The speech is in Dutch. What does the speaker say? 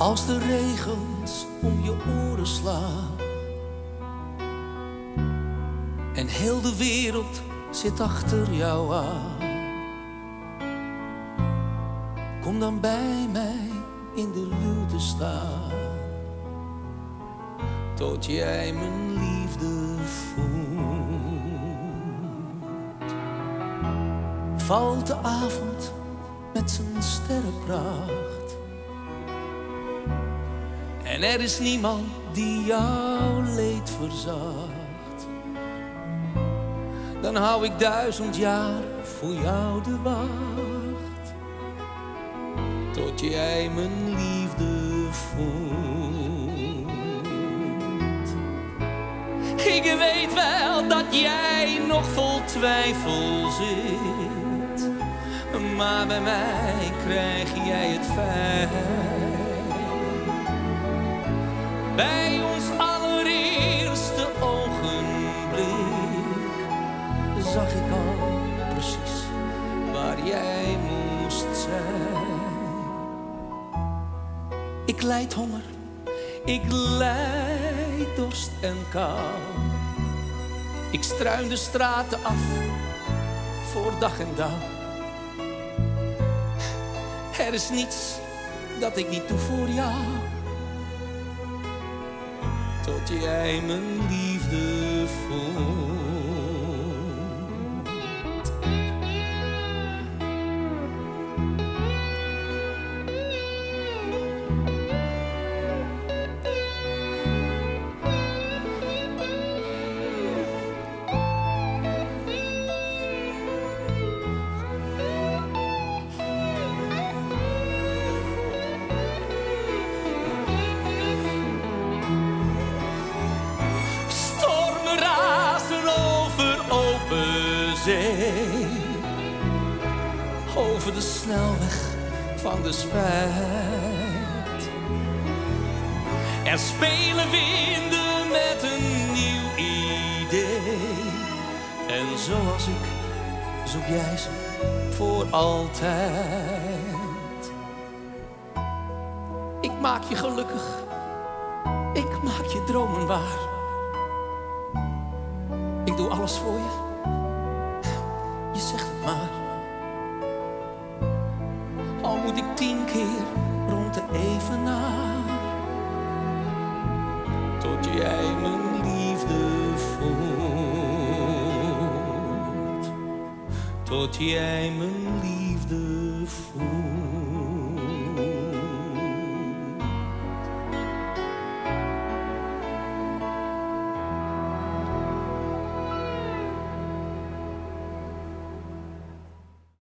Als de regens om je oren slaan en heel de wereld zit achter jou aan, kom dan bij mij in de luwte staan, tot jij mijn liefde voelt. Valt de avond met zijn sterrenpracht en er is niemand die jouw leed verzacht, dan hou ik 1000 jaar voor jou de wacht, tot jij mijn liefde voelt. Ik weet wel dat jij nog vol twijfel zit, maar bij mij krijg jij het fijn. Bij ons allereerste ogenblik zag ik al precies waar jij moest zijn. Ik lijd honger, ik lijd dorst en kou. Ik struin de straten af voor dag en dauw. Er is niets dat ik niet doe voor jou, tot jij mijn liefde voelt. Over de snelweg van de spijt. Er spelen winden met een nieuw idee. En zoals ik zoek jij ze voor altijd. Ik maak je gelukkig, ik maak je dromen waar. Ik doe alles voor je, je zegt het maar. Al moet ik 10 keer rond de evenaar, tot jij mijn liefde voelt. Tot jij mijn liefde voelt.